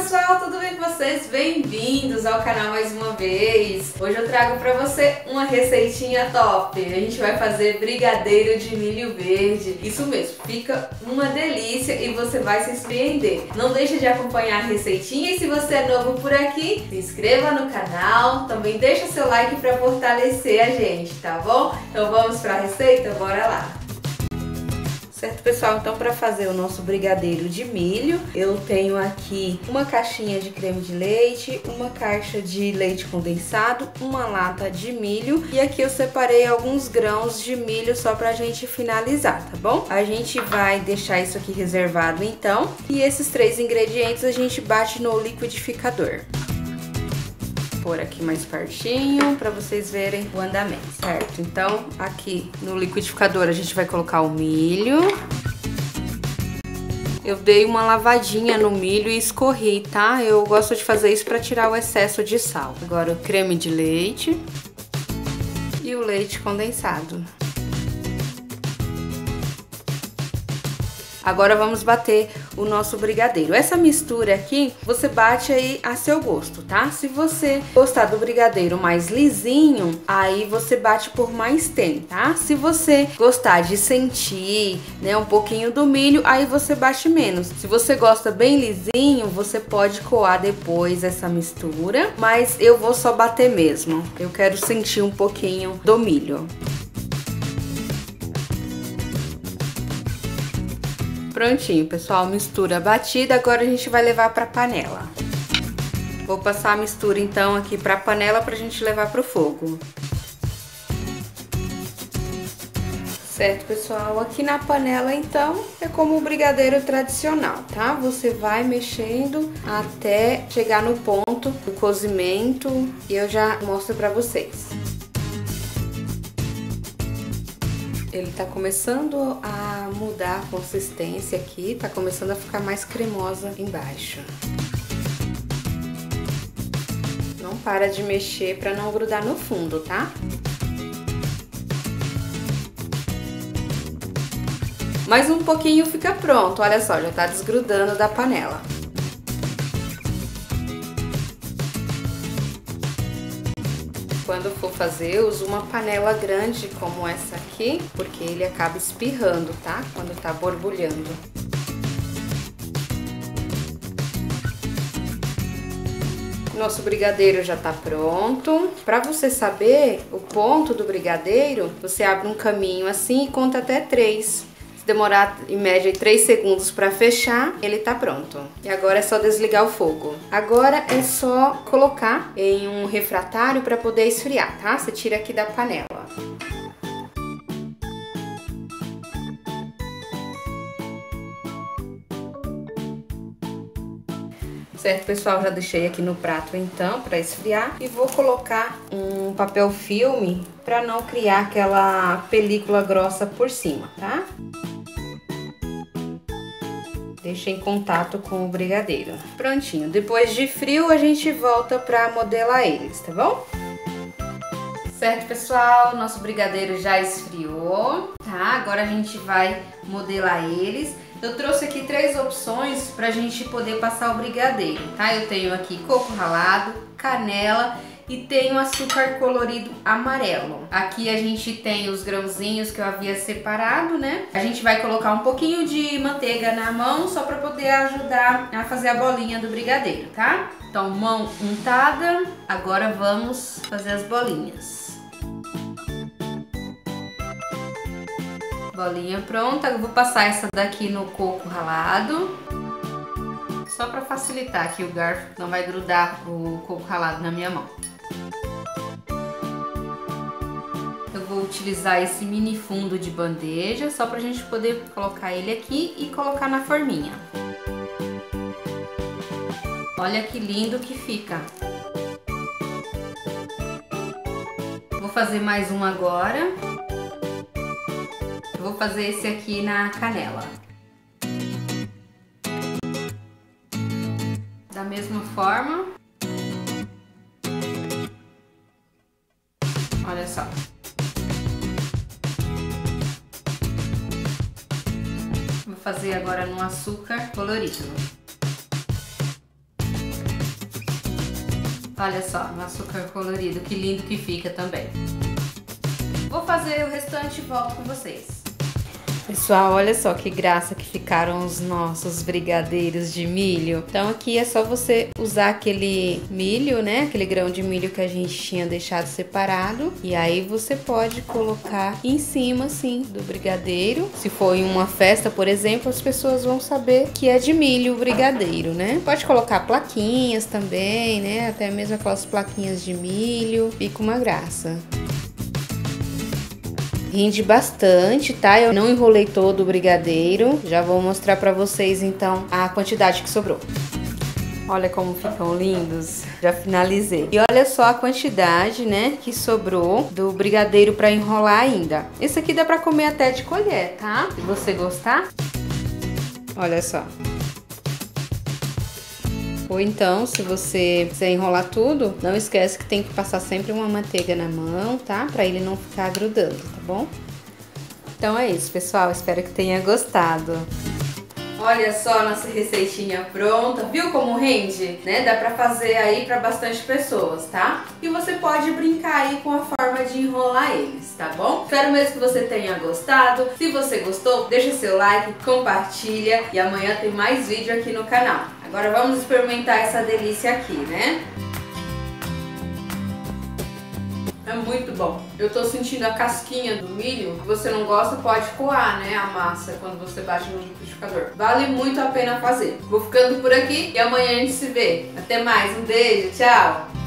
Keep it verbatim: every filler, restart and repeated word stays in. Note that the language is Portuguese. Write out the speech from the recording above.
pessoal, tudo bem com vocês? Bem-vindos ao canal mais uma vez. Hoje eu trago pra você uma receitinha top. A gente vai fazer brigadeiro de milho verde. Isso mesmo, fica uma delícia e você vai se surpreender. Não deixe de acompanhar a receitinha e se você é novo por aqui, se inscreva no canal. Também deixa seu like pra fortalecer a gente, tá bom? Então vamos pra receita? Bora lá! Certo, pessoal? Então, para fazer o nosso brigadeiro de milho, eu tenho aqui uma caixinha de creme de leite, uma caixa de leite condensado, uma lata de milho e aqui eu separei alguns grãos de milho só pra gente finalizar, tá bom? A gente vai deixar isso aqui reservado então e esses três ingredientes a gente bate no liquidificador. Pôr aqui mais pertinho para vocês verem o andamento, certo? Então, aqui no liquidificador a gente vai colocar o milho. Eu dei uma lavadinha no milho e escorri, tá? Eu gosto de fazer isso para tirar o excesso de sal. Agora o creme de leite e o leite condensado. Agora vamos bater o nosso brigadeiro. Essa mistura aqui, você bate aí a seu gosto, tá? Se você gostar do brigadeiro mais lisinho, aí você bate por mais tempo, tá? Se você gostar de sentir, né, um pouquinho do milho, aí você bate menos. Se você gosta bem lisinho, você pode coar depois essa mistura, mas eu vou só bater mesmo. Eu quero sentir um pouquinho do milho. Prontinho, pessoal, mistura batida, agora a gente vai levar para panela. Vou passar a mistura então aqui para a panela pra gente levar pro fogo. Certo, pessoal, aqui na panela então é como o brigadeiro tradicional, tá? Você vai mexendo até chegar no ponto do cozimento e eu já mostro para vocês. Ele tá começando a mudar a consistência aqui, tá começando a ficar mais cremosa embaixo. Não para de mexer para não grudar no fundo, tá? Mais um pouquinho fica pronto, olha só, já tá desgrudando da panela. Quando for fazer, usa uma panela grande como essa aqui, porque ele acaba espirrando, tá? Quando tá borbulhando. Nosso brigadeiro já tá pronto. Para você saber o ponto do brigadeiro, você abre um caminho assim e conta até três. Se demorar em média três segundos para fechar, ele tá pronto. E agora é só desligar o fogo. Agora é só colocar em um refratário para poder esfriar, tá? Você tira aqui da panela. Certo, pessoal, já deixei aqui no prato então para esfriar e vou colocar um papel filme para não criar aquela película grossa por cima, tá? Deixa em contato com o brigadeiro. Prontinho. Depois de frio, a gente volta para modelar eles, tá bom? Certo, pessoal? Nosso brigadeiro já esfriou, tá? Agora a gente vai modelar eles. Eu trouxe aqui três opções pra gente poder passar o brigadeiro, tá? Eu tenho aqui coco ralado, canela e tenho açúcar colorido amarelo. Aqui a gente tem os grãozinhos que eu havia separado, né? A gente vai colocar um pouquinho de manteiga na mão só para poder ajudar a fazer a bolinha do brigadeiro, tá? Então, mão untada, agora vamos fazer as bolinhas. Bolinha pronta, eu vou passar essa daqui no coco ralado. Só para facilitar aqui o garfo, não vai grudar o coco ralado na minha mão. Eu vou utilizar esse mini fundo de bandeja, só pra gente poder colocar ele aqui e colocar na forminha. Olha que lindo que fica. Vou fazer mais um agora. Eu vou fazer esse aqui na canela. Da mesma forma. Olha só. Vou fazer agora no açúcar colorido. Olha só, no açúcar colorido, que lindo que fica também. Vou fazer o restante e volto com vocês. Pessoal, olha só que graça que ficaram os nossos brigadeiros de milho. Então aqui é só você usar aquele milho, né? Aquele grão de milho que a gente tinha deixado separado. E aí você pode colocar em cima, assim, do brigadeiro. Se for em uma festa, por exemplo, as pessoas vão saber que é de milho o brigadeiro, né? Pode colocar plaquinhas também, né? Até mesmo aquelas plaquinhas de milho. Fica uma graça. Rende bastante, tá? Eu não enrolei todo o brigadeiro. Já vou mostrar pra vocês, então, a quantidade que sobrou. Olha como ficam lindos. Já finalizei. E olha só a quantidade, né, que sobrou do brigadeiro pra enrolar ainda. Esse aqui dá pra comer até de colher, tá? Se você gostar. Olha só. Ou então, se você quiser enrolar tudo, não esquece que tem que passar sempre uma manteiga na mão, tá? Pra ele não ficar grudando, tá bom? Então é isso, pessoal. Espero que tenha gostado. Olha só nossa receitinha pronta. Viu como rende? Né? Dá pra fazer aí pra bastante pessoas, tá? E você pode brincar aí com a forma de enrolar eles, tá bom? Espero mesmo que você tenha gostado. Se você gostou, deixa seu like, compartilha. E amanhã tem mais vídeo aqui no canal. Agora vamos experimentar essa delícia aqui, né? É muito bom. Eu tô sentindo a casquinha do milho. Se você não gosta, pode coar, né, a massa quando você bate no liquidificador. Vale muito a pena fazer. Vou ficando por aqui e amanhã a gente se vê. Até mais, um beijo, tchau!